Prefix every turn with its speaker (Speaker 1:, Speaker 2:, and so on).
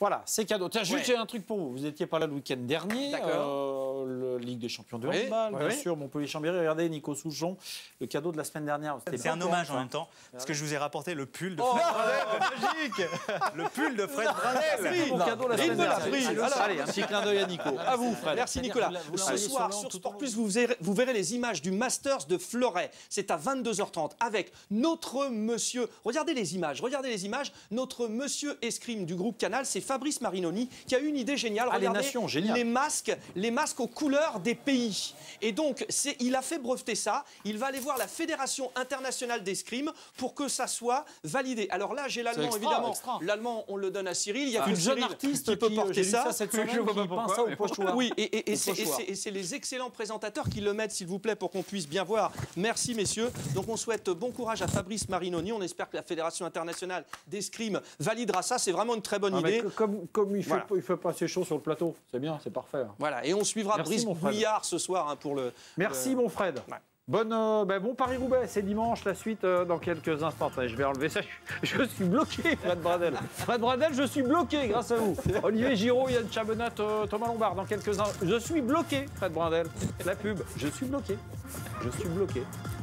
Speaker 1: Voilà, c'est cadeau. Tiens, juste j'ai un truc pour vous. Vous n'étiez pas là le week-end dernier. Le Ligue des Champions de handball, bien sûr. Montpellier-Chambéry. Regardez, Nico Souchon, le cadeau de la semaine dernière.
Speaker 2: C'est un hommage en même temps, parce que je vous ai rapporté le pull de Fred Brunel. Magique. Le pull de Fred Brunel.
Speaker 1: C'est mon cadeau la semaine dernière.
Speaker 3: Allez, un petit clin d'œil à Nico.
Speaker 4: À vous, Fred. Merci, Nicolas. Ce soir, sur Sport Plus, vous verrez les images du Masters de Fleuret. C'est à 22h30 avec notre monsieur. Regardez les images. Notre monsieur escrime du groupe Canal, c'est Fabrice Marinoni qui a eu une idée géniale.
Speaker 1: Ah,
Speaker 4: regardez
Speaker 1: les nations, génial.
Speaker 4: les masques aux couleurs des pays. Et donc, il a fait breveter ça. Il va aller voir la Fédération internationale d'escrime pour que ça soit validé. Alors là, j'ai l'allemand, évidemment. L'allemand, on le donne à Cyril. Il y a
Speaker 1: une jeune artiste
Speaker 4: qui peut porter ça.
Speaker 1: Cette semaine, qui peint ça au pochoir.
Speaker 4: Oui, et c'est les excellents présentateurs qui le mettent, s'il vous plaît, pour qu'on puisse bien voir. Merci, messieurs. Donc, on souhaite bon courage à Fabrice Marinoni. On espère que la Fédération internationale d'escrime validera ça. C'est vraiment une très bonne idée.
Speaker 1: Comme il fait pas assez chaud sur le plateau, c'est bien, c'est parfait.
Speaker 4: Voilà, et on suivra Brice Bouillard ce soir pour le...
Speaker 1: Merci, mon Fred. Ouais. Bon Paris-Roubaix, c'est dimanche, la suite dans quelques instants. Attendez, je vais enlever ça. Je suis bloqué, Fred Bradel. Fred Bradel, je suis bloqué grâce à vous. Olivier Giraud, Yann Chabenat, Thomas Lombard, dans quelques instants. Je suis bloqué, Fred Bradel. La pub, je suis bloqué.